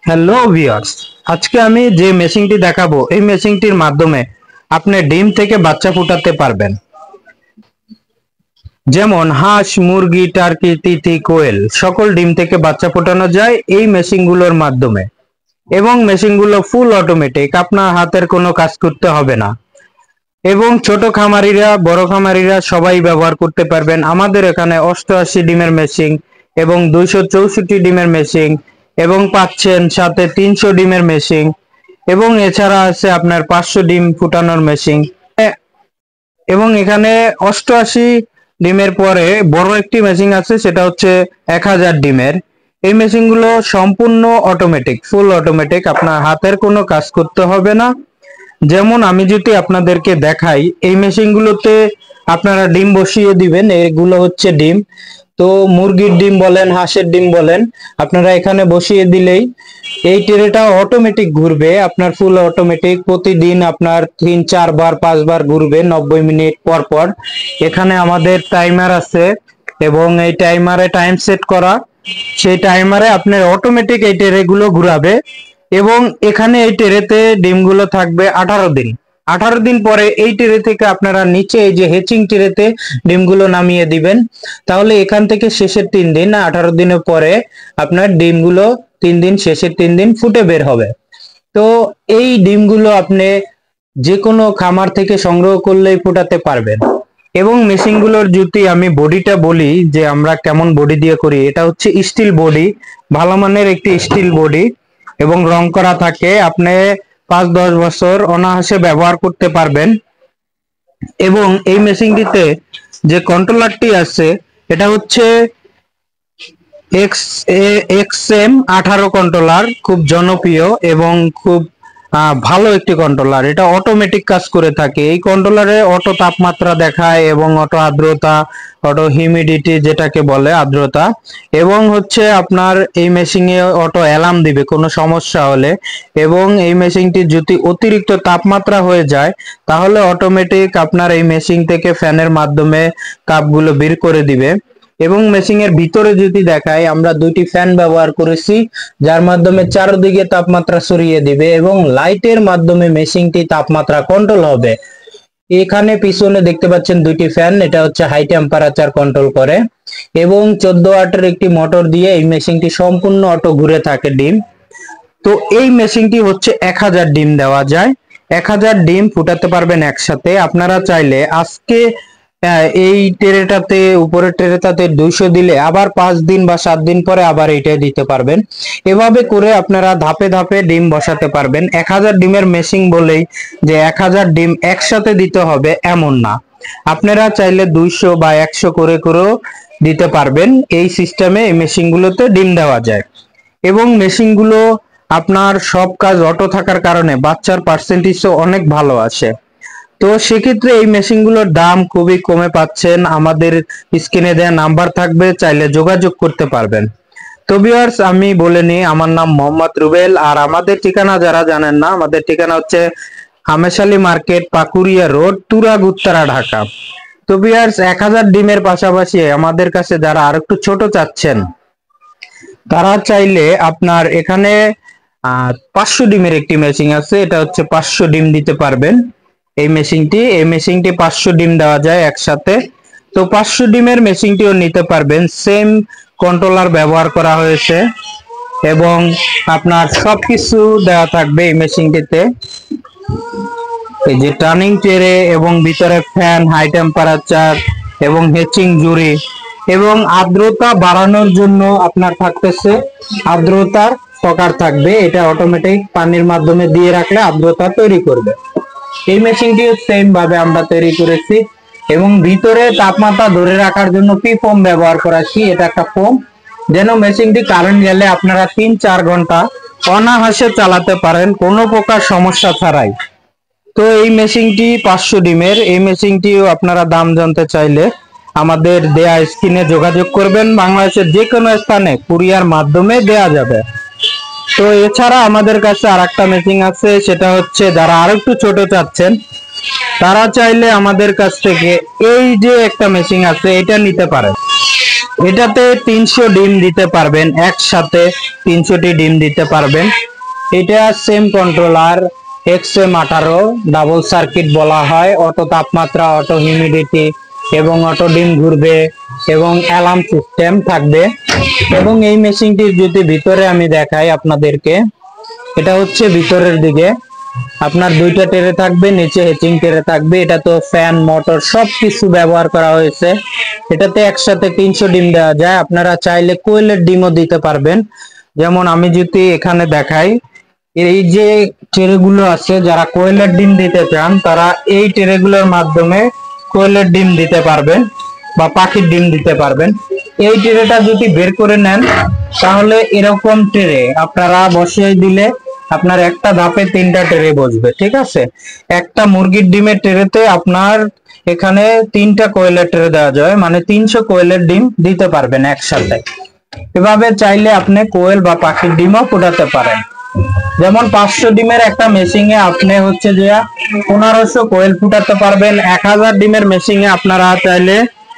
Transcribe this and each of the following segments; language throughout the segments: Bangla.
হ্যালো ভিউয়ার্স, আজকে আমি যে মেশিনটি দেখাবো এই মেশিনটির মাধ্যমে আপনি ডিম থেকে বাচ্চা ফোটাতে পারবেন। যেমন হাঁস, মুরগি, টার্কি, তিতি, কোয়েল সকল ডিম থেকে বাচ্চা ফোটানো যায় এই মেশিনগুলোর মাধ্যমে। এবং মেশিনগুলো ফুল অটোমেটিক, আপনার হাতের কোনো কাজ করতে হবে না। এবং ছোট খামারিরা, বড় খামারিরা সবাই ব্যবহার করতে পারবেন। আমাদের এখানে 88 ডিমের মেশিন এবং 264 ডিমের মেশিন এবং পাচ্ছেন সাথে 300 ডিমের মেশিন এবং এছাড়া আছে আপনার 500 ডিম ফুটানোর মেশিন। এবং এখানে 88 ডিমের পরে বড় একটি মেশিন আছে, সেটা হচ্ছে 1000 ডিমের। এই মেশিনগুলো সম্পূর্ণ অটোমেটিক, ফুল অটোমেটিক, আপনার হাতের কোনো কাজ করতে হবে না। যেমন আমি যদি আপনাদেরকে দেখাই, এই মেশিনগুলোতে আপনারা ডিম বসিয়ে দিবেন। এগুলো হচ্ছে ডিম, তো মুরগির ডিম বলেন, হাঁসের ডিম বলেন, আপনারা এখানে বসিয়ে দিলেই এই ট্রেটা অটোমেটিক ঘুরবে। আপনার ফুল অটোমেটিক, প্রতিদিন আপনার 3-4 বার 5 বার ঘুরবে 90 মিনিট পর পর। এখানে আমাদের টাইমার আছে এবং এই টাইমারে টাইম সেট করা, সেই টাইমারে আপনার অটোমেটিক এই ট্রেগুলো ঘুরাবে। এবং এখানে এই ট্রেতে ডিমগুলো থাকবে 18 দিন। 18 দিন পরে এই ট্রে থেকে আপনারা নিচে এই যে হেচিং ট্রেতে ডিমগুলো নামিয়ে দিবেন। তাহলে এখান থেকে শেষের 3 দিন, 18 দিনের পরে আপনার ডিমগুলো 3 দিন, শেষের 3 দিন ফুটে বের হবে। তো এই ডিমগুলো আপনি যে কোনো খামার থেকে সংগ্রহ করলেই ফোটাতে পারবেন। এবং মেশিনগুলোর যদি আমি বডিটা বলি যে আমরা কেমন বডি দিয়ে করি, এটা হচ্ছে স্টিল বডি, ভালো মানের একটি স্টিল বডি এবং রং করা থাকে। আপনি 5-10 বছর অনায়াসে ব্যবহার করতে পারবেন। এবং এই মেশিনটিতে যে কন্ট্রোলারটি আছে, এটা হচ্ছে XM18 কন্ট্রোলার, খুব জনপ্রিয় এবং খুব ভালো একটি কন্ট্রোলার। এটা অটোমেটিক কাজ করে থাকে। এই কন্ট্রোলারে অটো তাপমাত্রা দেখায় এবং অটো আর্দ্রতা, অটো হিউমিডিটি যেটাকে বলে আর্দ্রতা, এবং হচ্ছে আপনার এই মেশিনে অটো অ্যালার্ম দিবে কোনো সমস্যা হলে। এবং এই মেশিনটি যদি অতিরিক্ত তাপমাত্রা হয়ে যায় তাহলে অটোমেটিক আপনার এই মেশিন থেকে ফ্যানের মাধ্যমে তাপগুলো বের করে দিবে। এবং মেশিনের ভিতরে যদি দেখাই, আমরা 2টি ফ্যান ব্যবহার করেছি যার মাধ্যমে চারদিকে তাপমাত্রা ছড়িয়ে দিবে এবং লাইটের মাধ্যমে মেশিনটি তাপমাত্রা কন্ট্রোল হবে। এখানে পিছনে দেখতে পাচ্ছেন 2টি ফ্যান, এটা হচ্ছে হাই টেম্পারেচার কন্ট্রোল করে। এবং 14 ওয়াটের একটি মোটর দিয়ে এই মেশিনটি সম্পূর্ণ অটো ঘুরে থাকে ডিম। তো এই মেশিনটি হচ্ছে 1000 ডিম দেওয়া যায়, 1000 ডিম ফুটাতে পারবেন একসাথে। আপনারা চাইলে আজকে এই ট্রেটাতে, উপরের ট্রেটাতে 200 দিলে আবার 5 দিন বা 7 দিন পরে আবার এইটাই দিতে পারবেন। এভাবে করে আপনারা ধাপে ধাপে ডিম বসাতে পারবেন। 1000 ডিমের মেশিন বলেই যে 1000 ডিম একসাথে দিতে হবে এমন না, আপনারা চাইলে 200 বা 100 করে করেও দিতে পারবেন। এই সিস্টেমে এই মেশিনগুলোতে ডিম দেওয়া যায়। এবং মেশিনগুলো আপনার সব কাজ অটো থাকার কারণে বাচ্চার পার্সেন্টেজও অনেক ভালো আসে। তো সেক্ষেত্রে এই মেশিনগুলোর দাম খুবই কমে পাচ্ছেন। আমাদের স্ক্রিনে দেওয়া নাম্বার থাকবে, চাইলে যোগাযোগ করতে পারবেন। তো ভিউয়ার্স, আমি বলে নিই, আমার নাম মোহাম্মদ রুবেল। আর আমাদের ঠিকানা যারা জানেন না, আমাদের ঠিকানা হচ্ছে হামেশালী মার্কেট, পাকুরিয়া রোড, তুরাগ, উত্তরা, ঢাকা। তো ভিউয়ার্স, 1000 ডিমের পাশাপাশি আমাদের কাছে যারা আর একটু ছোট চাচ্ছেন, তারা চাইলে আপনার এখানে 500 ডিমের একটি মেশিন আছে, এটা হচ্ছে 500 ডিম দিতে পারবেন। এই মেশিনটি 500 ডিম দেওয়া যায় একসাথে। তো 500 ডিমের মেশিনটিও নিতে পারবেন, সেম কন্ট্রোলার ব্যবহার করা হয়েছে এবং আপনার সবকিছু দেওয়া থাকবে এই মেশিনটিতে। এই যে টার্নিং ট্রে এবং ভিতরে ফ্যান, হাই টেম্পারেচার এবং হেচিং জুড়ি এবং আর্দ্রতা বাড়ানোর জন্য আপনার থাকতেছে আর্দ্রতার টকার থাকবে। এটা অটোমেটিক পানির মাধ্যমে দিয়ে রাখলে আর্দ্রতা তৈরি করবে। এই মেশিনটিও সেম ভাবে আমরা তৈরি করেছি এবং ভিতরে তাপমাত্রা ধরে রাখার জন্য পি ফোম ব্যবহার করেছি। এটা একটা ফোম, যেন মেশিনটি কারেন্ট গেলে আপনারা 3-4 ঘন্টা অনায়াসে চালাতে পারেন কোনো প্রকার সমস্যা ছাড়াই। তো এই মেশিনটি 500 ডিমের। এই মেশিনটিও আপনারা দাম জানতে চাইলে আমাদের দেয়া স্ক্রিনে যোগাযোগ করবেন। বাংলাদেশের যে কোনো স্থানে কুরিয়ার মাধ্যমে দেয়া যাবে। তো এছাড়া আমাদের কাছে আরেকটা মেশিন আছে, সেটা হচ্ছে যারা আরো একটু ছোট চাচ্ছেন তারা চাইলে আমাদের কাছ থেকে এই যে একটা মেশিন আছে এটা নিতে পারেন। এটাতে 300 ডিম দিতে পারবেন, একসাথে 300টি ডিম দিতে পারবেন। এটা same controller XM18 double circuit বলা হয়। অটো তাপমাত্রা, অটো হিউমিডিটি এবং অটো ডিম ঘুরবে এবং অ্যালার্ম সিস্টেম থাকবে। এবং এই মেশিনটির যদি ভিতরে আমি দেখাই আপনাদেরকে, এটা হচ্ছে ভিতরের দিকে আপনার দুইটা টেরে থাকবে, নিচে হেচিং টেরে থাকবে। এটা তো ফ্যান মোটর সবকিছু ব্যবহার করা হয়েছে। এটাতে একসাথে 300 ডিম দেওয়া যায়। আপনারা চাইলে কোয়েলের ডিমও দিতে পারবেন। যেমন আমি যদি এখানে দেখাই, এই যে ট্রেগুলো আছে, যারা কোয়েলের ডিম দিতে চান তারা এই ট্রেগুলোর মাধ্যমে কোয়েলের ডিম দিতে পারবেন বা পাখির ডিম দিতে পারবেন। এই ট্রেটা যদি বের করে নেন তাহলে এরকম ট্রে আপনারা বসিয়ে দিলে আপনার একটা ধাপে 3টা ট্রে বসবে, ঠিক আছে। একটা মুরগির ডিমের ট্রেতে আপনার এখানে 3টা কোয়েলের ট্রে দেওয়া যায়, মানে 300 কোয়েলের ডিম দিতে পারবেন একসাথে। এভাবে চাইলে আপনি কোয়েল বা পাখির ডিমও ফোটাতে পারেন। যেমন 500 ডিমের একটা মেশিনে আপনি হচ্ছে যে 1500 কোয়েল ফুটাতে পারবেন। 1000 ডিমের মেশিনে আপনারা চাইলে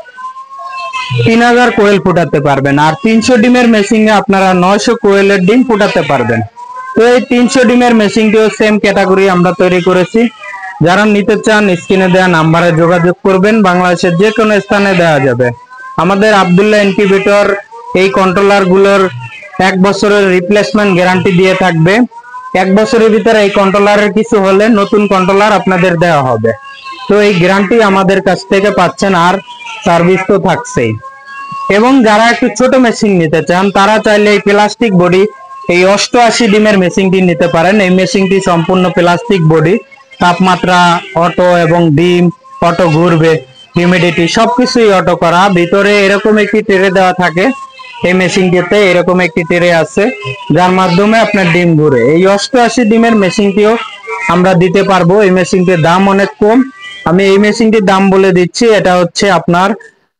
3000 কোয়েল ফুটাতে পারবেন। আর 300 ডিমের মেশিনে আপনারা 900 কোয়েলের ডিম ফুটাতে পারবেন। তো এই 300 ডিমের মেশিনটিও সেম ক্যাটাগরি আমরা তৈরি করেছি। যারা নিতে চান স্ক্রিনে দেওয়া নাম্বারে যোগাযোগ করবেন, বাংলাদেশের যে কোনো স্থানে দেওয়া যাবে। আমাদের আব্দুল্লাহ ইনকিউবেটর এই কন্ট্রোলার গুলোর 1 বছরের রিপ্লেসমেন্ট গ্যারান্টি দিয়ে থাকবে। 1 বছরের ভিতরে এই কন্ট্রোলারের কিছু হলে নতুন কন্ট্রোলার আপনাদের দেওয়া হবে। তো এই গ্যারান্টি আমাদের কাছ থেকে পাচ্ছেন, আর সার্ভিস তো থাকছেই। এবং যারা একটু ছোট মেশিন নিতে চান তারা চাইলে এই প্লাস্টিক বডি, এই 88 ডিমের মেশিনটি নিতে পারেন। এই মেশিনটি সম্পূর্ণ প্লাস্টিক বডি, তাপমাত্রা অটো এবং ডিম অটো ঘুরবে, হিউমিডিটি সবকিছুই অটো করা। ভিতরে এরকম একটি ট্রে দেওয়া থাকে, এই মেশিনটিতে এরকম একটি ট্রে আছে যার মাধ্যমে আপনার ডিম ঘুরে। এই 88 ডিমের মেশিনটিও আমরা দিতে পারবো। এই মেশিনটির দাম অনেক কম, আমি এই মেশিনটির দাম বলে দিচ্ছি। এটা হচ্ছে আপনার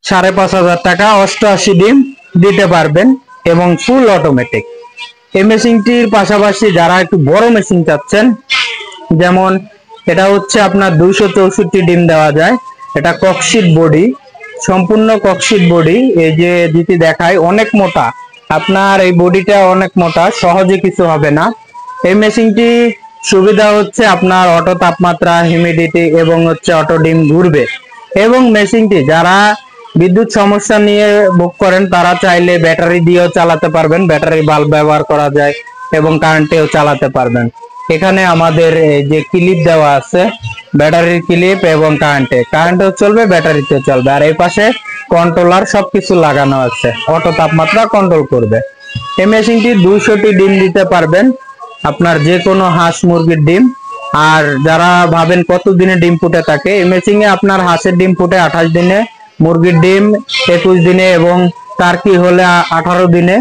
5500 টাকা, 88 ডিম দিতে পারবেন এবং ফুল অটোমেটিক। এই মেশিনটির পাশাপাশি যারা একটু বড় মেশিন চাচ্ছেন, যেমন এটা হচ্ছে আপনার 264 ডিম দেওয়া যায়। এটা ককশিট বডি, সম্পূর্ণ ককশিট বডি। এই যে যেটি দেখায় অনেক মোটা, আপনার এই বডিটা অনেক মোটা, সহজে কিছু হবে না। এই মেশিনটি সুবিধা হচ্ছে আপনার অটো তাপমাত্রা, হিউমিডিটি এবং হচ্ছে অটো ডিম ঘুরবে। এবং মেশিনটি যারা বিদ্যুৎ সমস্যা নিয়ে বুক করেন তারা চাইলে ব্যাটারি দিয়েও চালাতে পারবেন, ব্যাটারি বাল্ব ব্যবহার করা যায় এবং কারেন্টেও চালাতে পারবেন। এখানে আমাদের এই যে ক্লিপ দেওয়া আছে, ব্যাটারির ক্লিপ এবং কারেন্টেও চলবে, ব্যাটারিতেও চলবে। আর এই পাশে কন্ট্রোলার সবকিছু লাগানো আছে, অটো তাপমাত্রা কন্ট্রোল করবে। এই মেশিনটি 200টি ডিম দিতে পারবেন, আপনার যে কোনো হাঁস মুরগির ডিম। আর যারা ভাবেন কত দিনে ডিম ফুটে থাকে, এই মেশিনে আপনার হাঁসের ডিম ফুটে 28 দিনে, মুরগির ডিম 21 দিনে এবং টার্কি হলে 18 দিনে,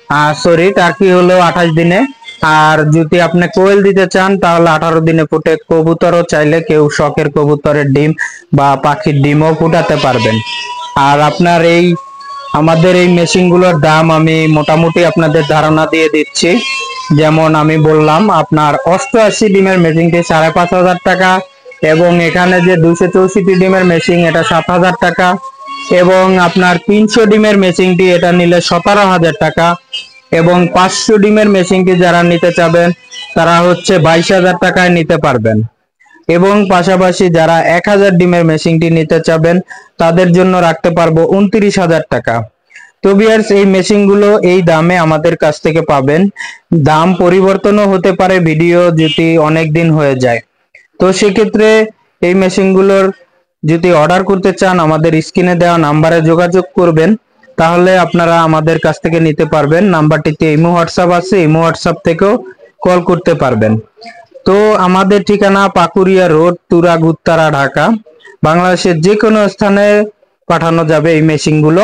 টার্কি হলেও 28 দিনে। আর যদি আপনি কোয়েল দিতে চান তাহলে 18 দিনে ফুটে। কবুতরও চাইলে কেউ শখের কবুতরের ডিম বা পাখির ডিমও ফুটাতে পারবেন। আর আপনার এই আমাদের এই মেশিনগুলোর দাম আমি মোটামুটি আপনাদের ধারণা দিয়ে দিচ্ছি। যেমন আমি বললাম আপনার 88 ডিমের মেশিনটি 5500 টাকা, এবং এখানে যে 264 ডিমের মেশিন এটা 7000 টাকা, এবং আপনার 300 ডিমের মেশিনটি এটা নিলে 17000 টাকা, এবং 500 ডিমের মেশিনটি যারা নিতে চাবেন তারা হচ্ছে 22000 টাকায় নিতে পারবেন। এবং পাশাপাশি যারা 1000 ডিমের মেশিনটি নিতে চাবেন তাদের জন্য রাখতে পারবো 29000 টাকা। তো ভিউয়ার্স, এই মেশিনগুলো এই দামে আমাদের কাছ থেকে পাবেন। দাম পরিবর্তনও হতে পারে ভিডিও যদি অনেক দিন হয়ে যায়। তো সেক্ষেত্রে এই মেশিনগুলোর যদি অর্ডার করতে চান আমাদের স্ক্রিনে দেওয়া নাম্বারে যোগাযোগ করবেন, তাহলে আপনারা আমাদের কাছ থেকে নিতে পারবেন। নাম্বারটিতে ইমো হোয়াটসঅ্যাপ আছে, ইমো হোয়াটসঅ্যাপ থেকেও কল করতে পারবেন। তো আমাদের ঠিকানা পাকুরিয়া রোড, তুরাগ, উত্তরা, ঢাকা। বাংলাদেশের যে কোনো স্থানে পাঠানো যাবে এই মেশিনগুলো।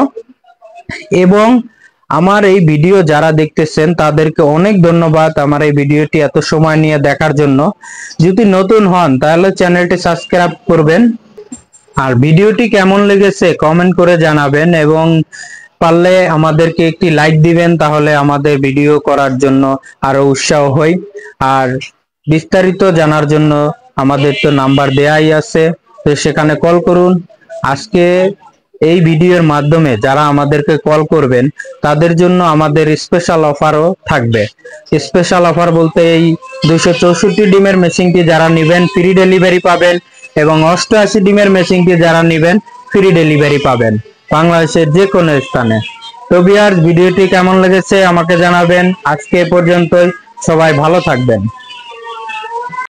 এবং আমার এই ভিডিও যারা দেখতেছেন তাদেরকে অনেক ধন্যবাদ আমার এই ভিডিওটি এত সময় নিয়ে দেখার জন্য। যদি নতুন হন তাহলে চ্যানেলটি সাবস্ক্রাইব করবেন, আর ভিডিওটি কেমন লেগেছে কমেন্ট করে জানাবেন, এবং পারলে আমাদেরকে একটি লাইক দিবেন, তাহলে আমাদের ভিডিও করার জন্য আরো উৎসাহ হই। আর বিস্তারিত জানার জন্য আমাদের তো নাম্বার দেয়াই আছে, তো সেখানে কল করুন। আজকে এই ভিডিওর মাধ্যমে যারা আমাদেরকে কল করবেন তাদের জন্য আমাদের স্পেশাল অফারও থাকবে। স্পেশাল অফার বলতে এই 264 ডিমের মেশিনটি যারা নেবেন ফ্রি ডেলিভারি পাবেন, এবং 88 ডিমের মেশিনটি যারা নেবেন ফ্রি ডেলিভারি পাবেন বাংলাদেশের যে কোনো স্থানে। তো ভিউয়ার্স, ভিডিওটি কেমন লেগেছে আমাকে জানাবেন। আজকে এ পর্যন্তই, সবাই ভালো থাকবেন।